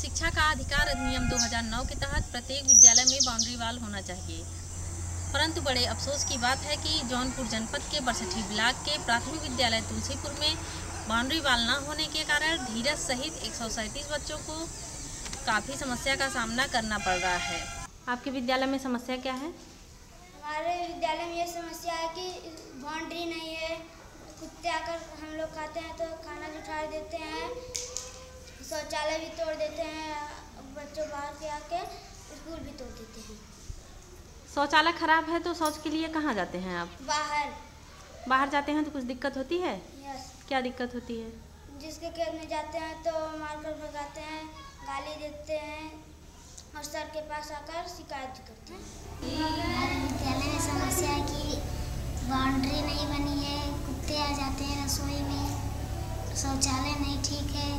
शिक्षा का अधिकार अधिनियम 2009 के तहत प्रत्येक विद्यालय में बाउंड्री वाल होना चाहिए, परंतु बड़े अफसोस की बात है कि जौनपुर जनपद के बरसठी ब्लॉक के प्राथमिक विद्यालय तुलसीपुर में बाउंड्री वाल न होने के कारण धीरज सहित 137 बच्चों को काफ़ी समस्या का सामना करना पड़ रहा है। आपके विद्यालय में समस्या क्या है? हमारे विद्यालय में ये समस्या है कि बाउंड्री नहीं है। कुत्ते आकर हम लोग खाते हैं तो खाना भी उठा देते हैं, शौचालय भी तोड़ देते हैं, बच्चों बाहर के आके स्कूल भी तोड़ देते हैं। शौचालय खराब है तो शौच के लिए कहाँ जाते हैं आप? बाहर जाते हैं तो कुछ दिक्कत होती है? यस। क्या दिक्कत होती है? जिसके खेत में जाते हैं तो मारकर भगाते हैं, गाली देते हैं और सर के पास आकर शिकायत करते हैं। हमारे विद्यालय में समस्या है कि बाउंड्री नहीं बनी है, कुत्ते आ जाते हैं रसोई में, शौचालय नहीं ठीक है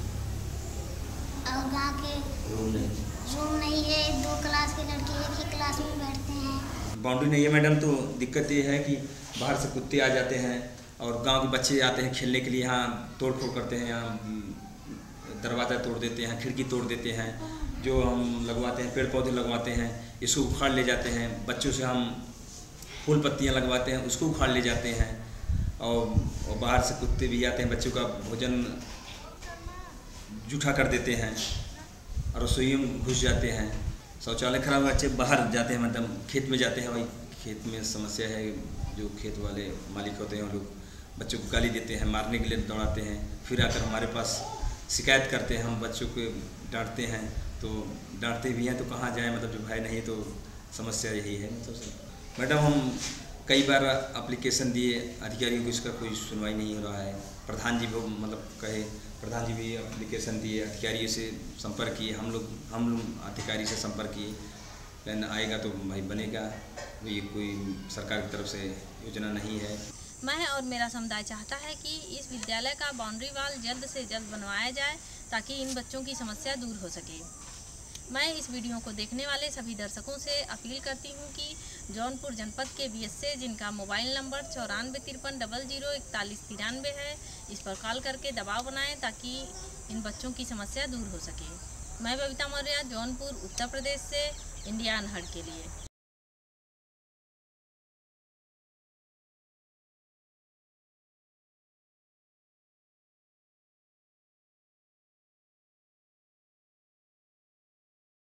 और गांव के रूम नहीं है। 2 क्लास के लड़के एक ही क्लास में बैठते हैं। बाउंड्री नहीं है मैडम, तो दिक्कत ये है कि बाहर से कुत्ते आ जाते हैं और गांव के बच्चे आते हैं खेलने के लिए, यहाँ तोड़ फोड़ करते हैं, यहाँ दरवाज़ा तोड़ देते हैं, खिड़की तोड़ देते हैं, जो हम लगवाते हैं पेड़ पौधे लगवाते हैं इसको उखाड़ ले जाते हैं। बच्चों से हम फूल पत्तियाँ लगवाते हैं उसको उखाड़ ले जाते हैं और बाहर से कुत्ते भी आते हैं, बच्चों का भोजन जूठा कर देते हैं और रसोई में घुस जाते हैं। शौचालय खराब, बच्चे बाहर जाते हैं, मतलब खेत में जाते हैं। वही खेत में समस्या है, जो खेत वाले मालिक होते हैं वो लोग बच्चों को गाली देते हैं, मारने के लिए दौड़ाते हैं, फिर आकर हमारे पास शिकायत करते हैं। हम बच्चों को डांटते हैं तो डांटते भी हैं तो कहाँ जाएं, मतलब जो भाई नहीं, तो समस्या यही है। मतलब मैडम हम कई बार एप्लीकेशन दिए अधिकारियों को, इसका कोई सुनवाई नहीं हो रहा है। प्रधान जी को मतलब कहे, प्रधान जी भी एप्लीकेशन दिए, अधिकारियों से संपर्क किए, हम लोग अधिकारी से संपर्क किए, प्लान आएगा तो भाई बनेगा, ये कोई सरकार की तरफ से योजना नहीं है। मैं और मेरा समुदाय चाहता है कि इस विद्यालय का बाउंड्री वाल जल्द से जल्द बनवाया जाए ताकि इन बच्चों की समस्या दूर हो सके। मैं इस वीडियो को देखने वाले सभी दर्शकों से अपील करती हूं कि जौनपुर जनपद के बीएसए जिनका मोबाइल नंबर 9453004193 है, इस पर कॉल करके दबाव बनाएं ताकि इन बच्चों की समस्या दूर हो सके। मैं बबीता मौर्य, जौनपुर उत्तर प्रदेश से इंडिया अनहर्ड के लिए।